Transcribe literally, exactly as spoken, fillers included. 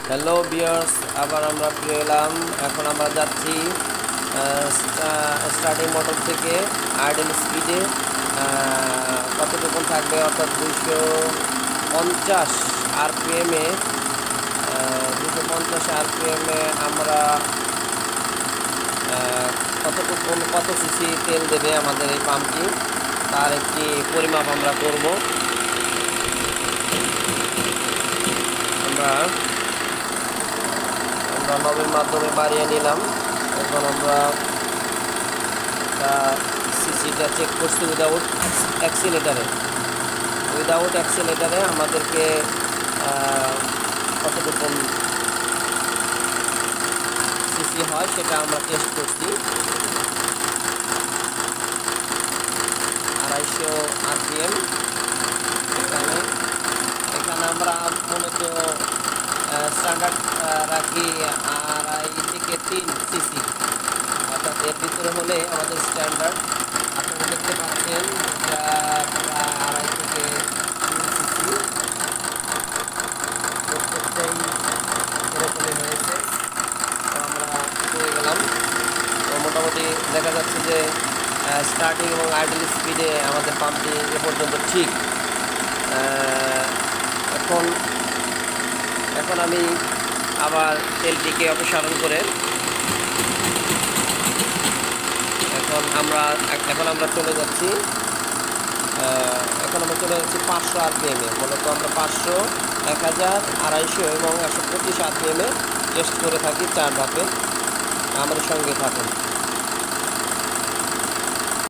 Hello viewers, আবার আমরা ফিরে এলাম। এখন আমরা যাচ্ছি স্টার্টিং মোটর থেকে আইডল স্পিডে কতটুকু থাকবে, অর্থাৎ দুইশো পঞ্চাশ আরপিএমে দুশো পঞ্চাশ আরপিএমে আমরা কতটুকু কত সিসি তেল দেবে আমাদের এই পাম্পটি, তার একটি পরিমাপ আমরা করব। আমরা আমরা নবের মাধ্যমে বাড়িয়ে নিলাম। এখন আমরা সিসিটা চেক করছি উইদাউট অ্যাক্সিলেটারে উইদাউট অ্যাক্সিলেটারে আমাদেরকে কতটুকু সিসি হয় সেটা আমরা টেস্ট করছি। আড়াইশো আরপিএম। এখানে এখানে আমরা মূলত স্ট্যান্ডার্ড রাখি আড়াই থেকে তিন সিসি, অর্থাৎ এর ভিতরে হলে আমাদের স্ট্যান্ডার্ড। আপনারা দেখতে পাচ্ছেন আড়াই থেকে তিন সিসি প্রত্যেকটাই এরকমই হয়েছে। তো আমরা পেয়ে গেলাম। তো মোটামুটি দেখা যাচ্ছে যে স্টার্টিং এবং আইডল স্পিডে আমাদের পাম্পটি এ পর্যন্ত ঠিক। এখন এখন আমি আবার তেলটিকে অপসারণ করে এখন আমরা এখন আমরা চলে যাচ্ছি এখন আমরা চলে যাচ্ছি পাঁচশো আরপিএমে। মূলত আমরা পাঁচশো, এক হাজার, আড়াইশো এবং একশো পঁচিশ আরপিএমে টেস্ট করে থাকি চার ধাপে। আমাদের সঙ্গে থাকুন।